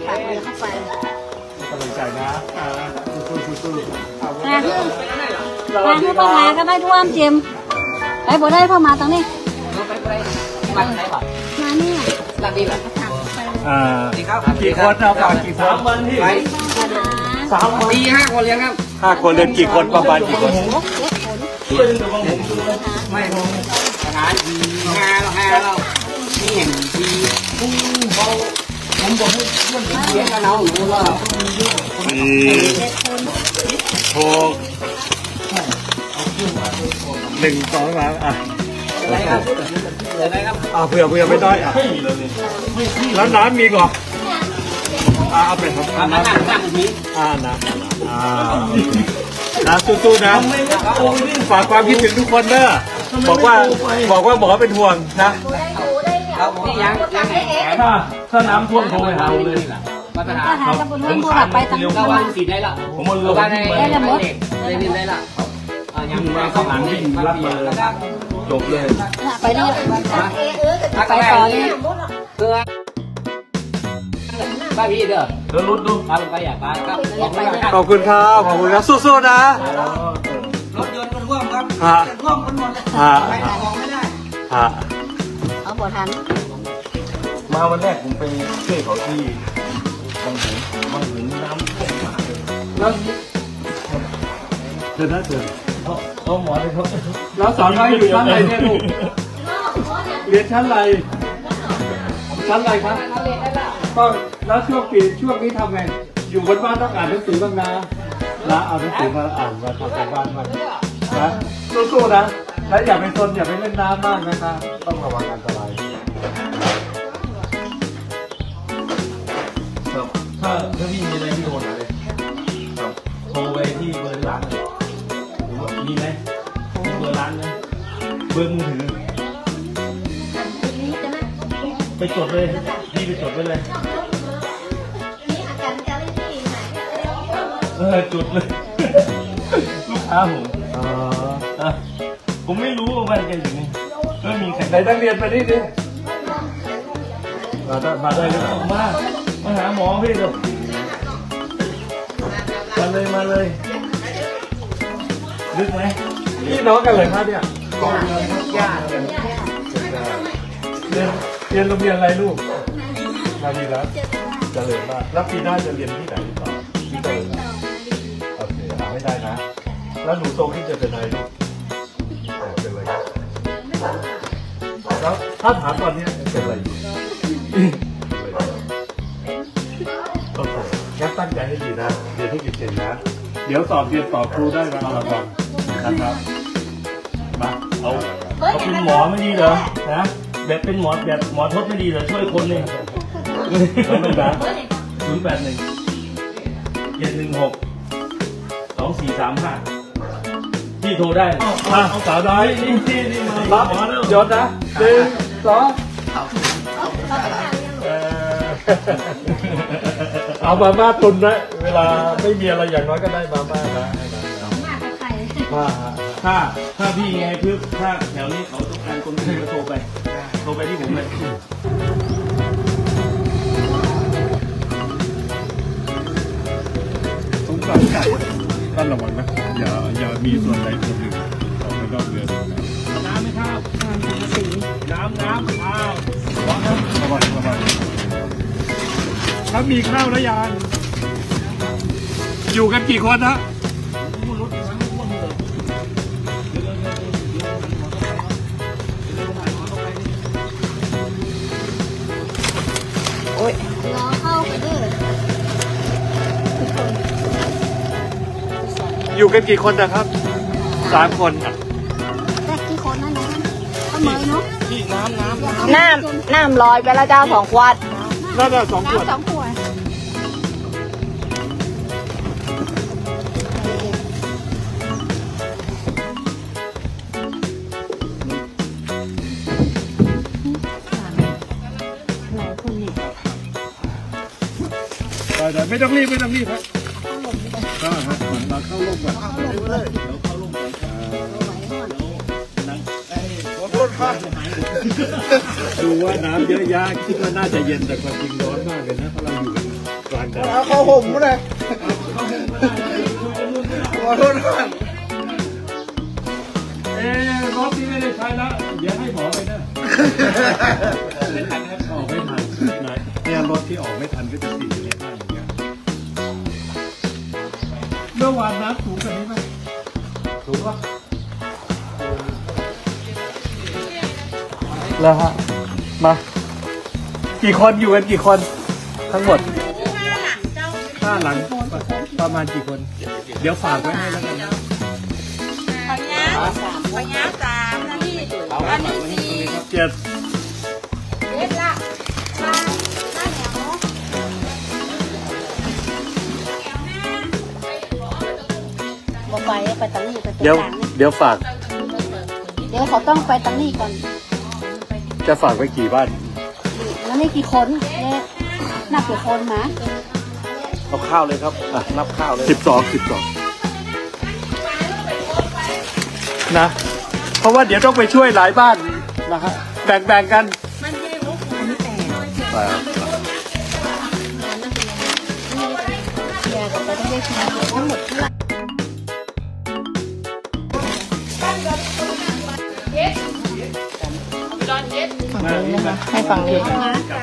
ปากเลยเข้าไปกำลังใจนะสู้มาคือพ่อมาก็ได้ท่วมเจมไอ้บ่ได้พ่อมาตรงนี้มาไหนบ่มาเนี่ยหลังดีแบบกี่คนเอาฝากกี่คน3 วันที่3 วันตี5 คนเลี้ยงครับ 5 คนเรียนกี่คนประมาณกี่คนไม่ผมทหาร5เราที่เห็นทีผมบอกให้เพื่อนเลี้ยงกันเราหนูว่า 1 2 3 อะไรครับเผื่อไม่ได้แล้วน้ำมีก่อนเอาไปครับน้ำนี้นะสู้ๆนะฝากความคิดถึงทุกคนเด้อบอกว่าหมอเป็นห่วงนะถ้าน้ำท่วมโทรไปหาเลยมาตรฐานผมขาดไปตั้งแต่วันสีได้ละผมมาเรือได้หมดได้ละยังมาเข้าหลังวิ่งรับมาเลยจบเลยไปนี่ไปต่อเลยเพื่อบ้าพี่เด้อรถดูพาไปอยากไปครับขอบคุณครับสู้ๆนะรถยนต์ก็ท่วมครับท่วมกันหมดเลยไปไหนมองไม่ได้เอาบ่ทันมาวันแรกผมไปช่วยเขาที่บางหุนน้ำท่วมมากเลยแล้วเดินเขาหมอเลยเขาแล้วสอนไว้อยู่ชั้นอะไรเนี่ยลูกเรียนชั้นอะไรครับก็แล้วช่วงนี้ทำไงอยู่บนบ้านต้องอ่านหนังสือบ้างนะเอาหนังสือมาอ่านมาทำการบ้านมานะสู้ๆนะและอย่าไปซนอย่าไปเล่นน้ำมากนะครับต้องระวังอันตรายถ้าพี่มีอะไรพี่โทรหาเลยโทรไปที่เบอร์ร้านเลยมีไหมเบอร์ร้านนะเบอร์มือถือไปจดเลยพี่ไปจดไว้เลยจุดเลยลูกค้าผมไม่รู้ว่ามันจะอย่างนี้ก็มีใครได้เรียนไปนิดนึงมาได้เลยมาหาหมอพี่เถอะมาเลยลึกไหมพี่น้องกันเลยครับเนี่ยเรียนโรงเรียนอะไรลูกมาดีแล้วเจริญมากแล้วปีหน้าจะเรียนที่ไหนต่อที่เจริญโอเคเอาให้ได้นะแล้วหนูโตขึ้นจะเป็นอะไรลูกเป็นอะไรแล้วถ้าถามตอนนี้เป็นอะไรโอเคงั้นตั้งใจให้ดีนะเรียนให้เก่งๆนะเดี๋ยวสอบเรียนต่อครูได้มาเอารางวัลนะครับมาเอาเป็นหมอไม่ดีเหรอนะแบบเป็นหมอทดไม่ดีเหรอช่วยคนเนี่ยแล้วไม่ได้081-716-2435ที่โทรได้สาวน้อยนี่มารับยศนะ1 2เอามาม่าตุนนะเวลาไม่มีอะไรอย่างน้อยก็ได้มาม่านะถ้าพี่ไงคือถ้าแถวนี้เขาต้องการคนอื่นก็โทรไปที่ผมเลยสงสารไก่ท่านระวังนะอย่ามีส่วนใดส่วนหนึ่งของในรอบเดือนน้ำไหมครับน้ำข้าวระวังถ้ามีข้าวแล้วยังอยู่กันกี่คนนะโอ้ยรอเข้าไปด้วยอยู่กันกี่คนนะครับ3 คนอ่ะแต่กี่คนนั่นนะทำไมเนาะน้ำลอยไปแล้วเจ้า2 ขวดน่าจะ2 ขวดแต่ไม่ต้องรีบครับเราเข้าร่มก่อนดูว่าน้ำเยอะแยะคิดว่าน่าจะเย็นแต่ความจริงร้อนมากเลยนะเพราะเราอยู่เอาเข้าห่มกูเลยขอโทษนะรอบนี้ไม่ได้ใช้แล้วเดี๋ยวให้หมอไปนะไม่ทันครับออกไม่ทันเนี่ยรถที่ออกไม่ทันก็จะสีเนี่ยอย่างเงี้ยเมื่อวานน้ำสูงกว่านี้ไหมสูงปะแล้วฮะมากี่คนอยู่กันกี่คนทั้งหมด5 หลังประมาณกี่คน เดี๋ยวฝากไว้ให้แล้วกันพญา3นะพี่อันนี้4 เจ็ดเล็ดละมาหน้าเหนียวบอกไปตังนี่ไปเดี๋ยวฝากเดี๋ยวเขาต้องไปตังนี่ก่อนจะฝากไว้กี่บ้านแล้วนี่กี่คนเนี่ยนับกี่คนนะเอาข้าวเลยครับนับข้าวเลย 12นะ เพราะว่าเดี๋ยวต้องไปช่วยหลายบ้านนะฮะแบ่งกันไปเดี๋ยวเราต้องได้ชิมทั้งหมดเท่าไหร่ให้ฟังดีข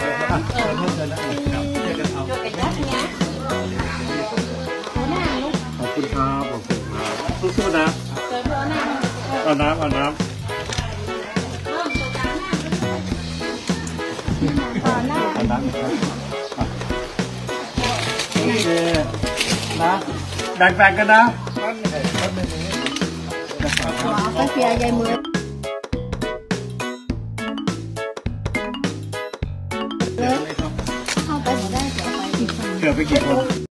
อบคุณครับสู้ๆนะเอาน้ำเอาน้ำโอเคนะแบ่งกันนะก็เชียร์ยายมือเข้าไปหมดได้เดี๋ยวไปเกือบไปกี่คน